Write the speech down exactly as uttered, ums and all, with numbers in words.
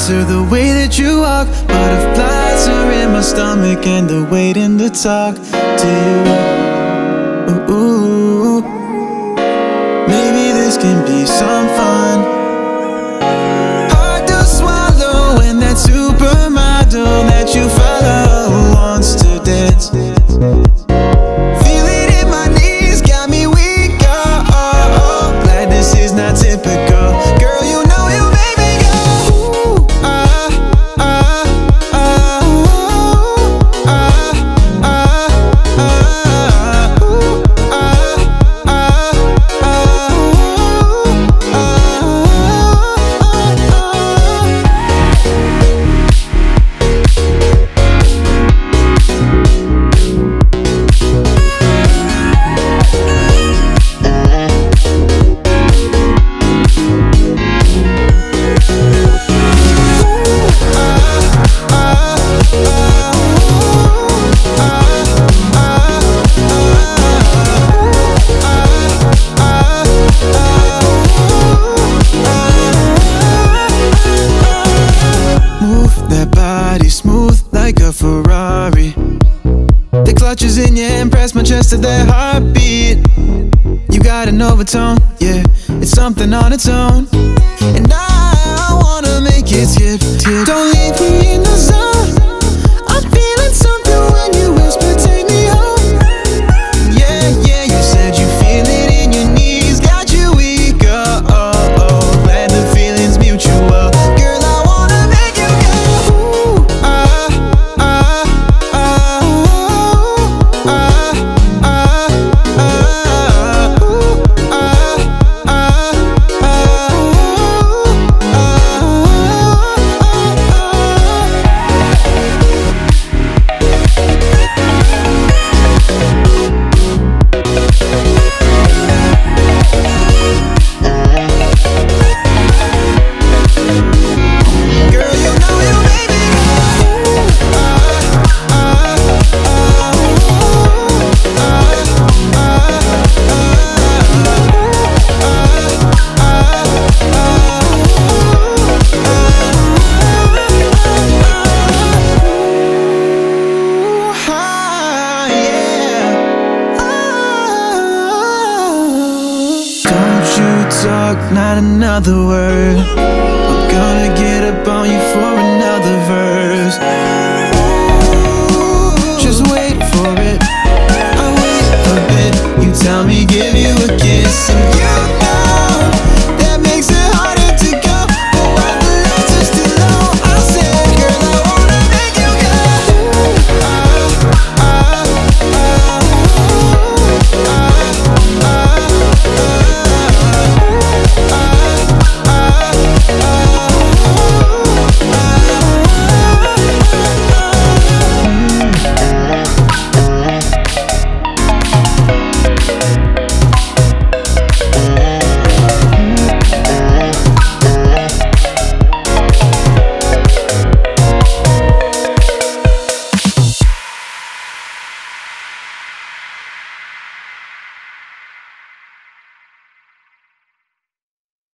to the way that you walk. Butterflies are in my stomach and they're waiting to talk to you. Ooh, ooh. Maybe this can be some fun. Hard to swallow when that supermodel that you follow wants to dance. Feel it in my knees, got me weak. Oh, oh, oh. Glad this is not typical. Girl, you know you make me go ooh, ah, ah, ah, ah, ah, ah, ooh, ah, ah, ah, Ferrari. The clutches in your hand press my chest to their heartbeat. You got an overtone, yeah, it's something on its own. And I wanna make it tip, tip. Don't leave me in the zone. I'm feeling something when you whisper, take me home. Yeah, yeah, you said you feel it in your knees, got you weak, oh, oh, oh. Glad the feeling's mutual. Girl, I wanna make you go ooh, ah, talk, not another word. I'm gonna get up on you for another verse. Ooh, just wait for it. I'll wait a bit. You tell me, give you a kiss, and you